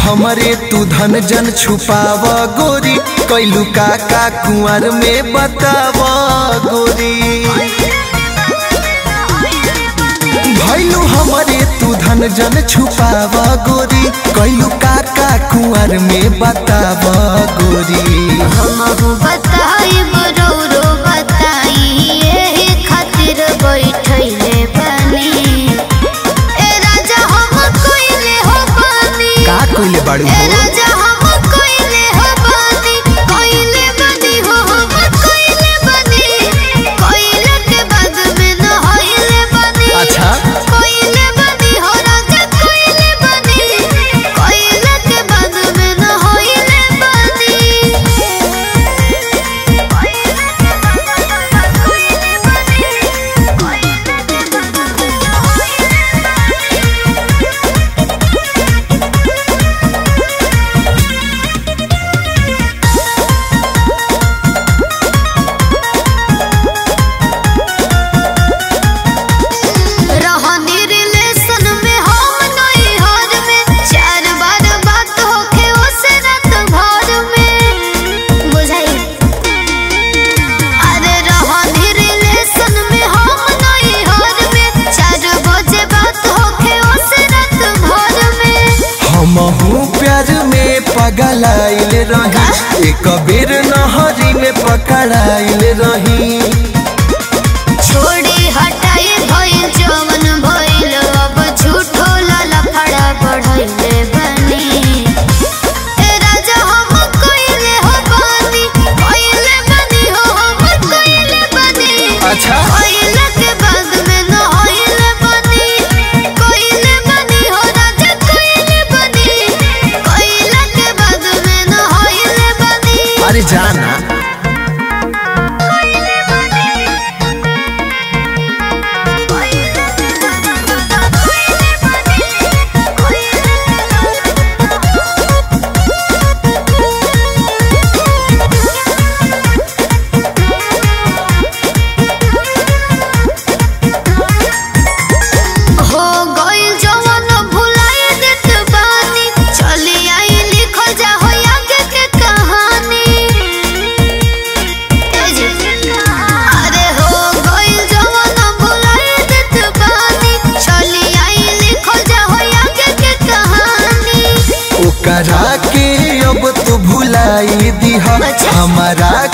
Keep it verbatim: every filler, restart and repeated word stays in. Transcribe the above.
हमरे तू धन जन छुपाव गोरी, कैलू काका कुंवर में बताव गोरी। भैलू हमरे तू धन जन छुपाव गोरी, कैलू काका कुंवर में बताव गोरी। हम बताई बरो रो बताई ये खातिर बैठले बनी। ए राजा हम कोइले हो बनी, का कोइले बाड़ू हो? ए राजा हम कोइले हो बनी, कोइले बनी हो हम कोइले बनी, कोइले के बाद में न होइले बनी। अच्छा कोइले बनी हो राजा कोइले बनी, कोइले के बाद में न होइले बनी। रहनी रिलेशन में हम नहीं हर में, चार बार बात होके उसे रात भर में बुझाई। अरे रहनी रिलेशन में हम नहीं हर में, चार बजे बात होके उसे रात भर में। हमहू प्यार में पगलाइल रही, एक बेर नहरी में पकड़ाइल रही। छोड़ी हटाई भइल जवन भइल, अब झूठो लाला खड़ा बढ़इले बनी। ए राजा हम कोइले हो बनी, कोइले बनी हो हम कोइले बनी। अच्छा कोइले के बाद में न होइले बनी, कोइले बनी हो राजा कोइले बनी, कोइले के बाद में न होइले बनी। अरे जाना हो गइल जवन भुलाए देत बानी, चली आई लिखल जा हो आगे के कहानी। ए जी अरे हो गइल जवन भुलाए देत बानी, चली आई लिखल जा हो आगे के कहानी। ओकरा के अब तू भुलाई दीह, अच्छा। हमारा